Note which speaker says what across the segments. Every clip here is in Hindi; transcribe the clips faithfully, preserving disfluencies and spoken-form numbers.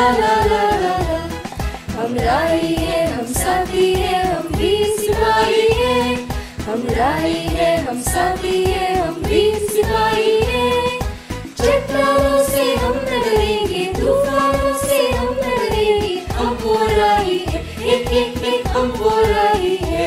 Speaker 1: ला ला ला ला ला। हम राही है, हम साथी है, हम वीर सिपाही है। हम राही है, हम साथी है, हम वीर सिपाही है। चट्टानों से हम न डरेंगे, तूफानों से हम न डरेंगे। हम वो राही है, एक एक एक हम वो राही है।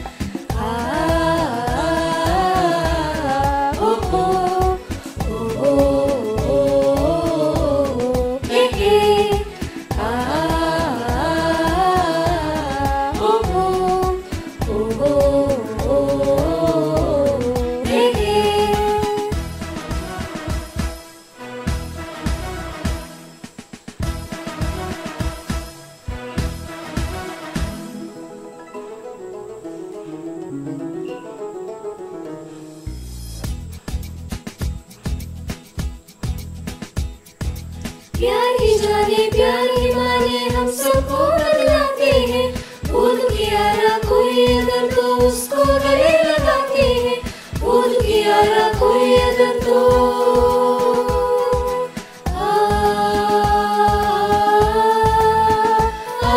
Speaker 1: प्यार ही जाने प्यार ही माने हम सबको बदलाते हैं। वो दुखियारा कोई अगर तो उसको गले लगाते हैं। वो दुखियारा कोई अगर तो आ, आ,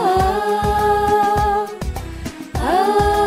Speaker 1: आ,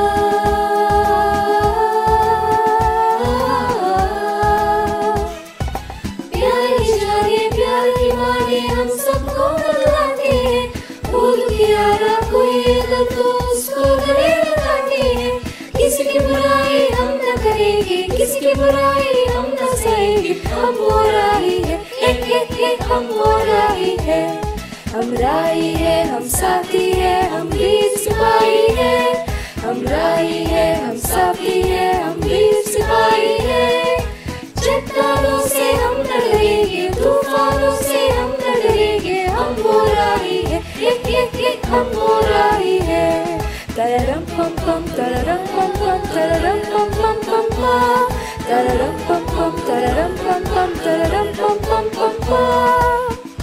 Speaker 1: प्यार ही जाने प्यार ही माने हम सबको बदलाते हैं। वो दुखियारा कोई अगर तो उसको गले लगाते हैं। किसी की बुराई हम न करेंगे, किसी की बुराई हम न सहेंगे। हम वो राही है, एक एक एक हम वो राही है। हम राही है, हम साथी है, हम वीर सिपाही है। हम राही है, हम साथी है, हम वीर सिपाही है। चट्टानों से हम न डरेंगे, तूफानों से हम न डरेंगे। हम वो राही है, एक एक एक हम वो राही है। तररम पम पम तररम पम पम तररम पम पम पम पम तररम पम पम तररम पम पम तररम पम पम पम पम।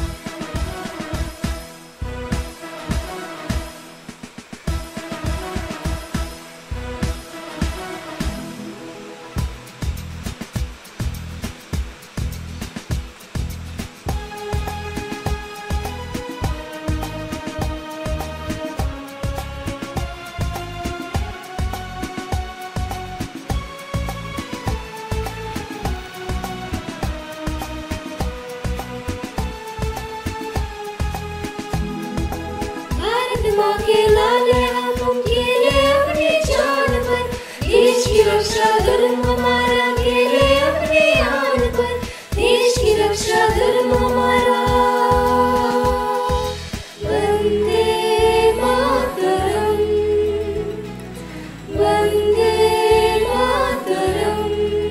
Speaker 1: माँ के लाले हम अकेले अपनी जान पर। देश की रक्षा धर्म हमारा अकेले अपनी आन पर। देश की रक्षा धर्म हमारा। वंदे मातरम, वंदे मातरम।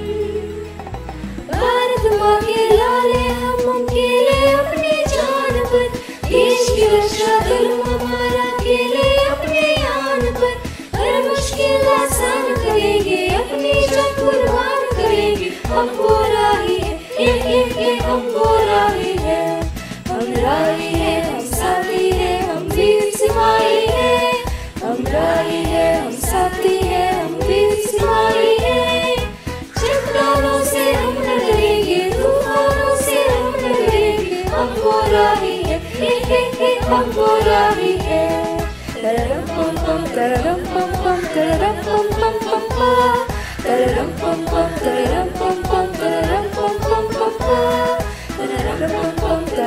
Speaker 1: भारत माँ के लाले हम अकेले अपनी जान पर। देश की रक्षा धर्म हमारा अकेले अपने आन पर। हर मुश्किल आसान करेंगे, अपनी जंग कुर्बान करेंगे। हम वो राही है, एक एक एक हम वो राही है। हम राही है, हम साथी है, हम वीर सिपाही है। हम राही है, हम साथी है, हम वीर सिपाही है। चट्टानों से हम न डरेंगे, तूफानों से हम न डरेंगे। हम वो राही है, एक एक एक हम वो राही है। तररम पम पम तररम पम पम तररम पम पम पम पम तररम पम पम तररम पम पम तररम पम पम पम पम तररम पम पम।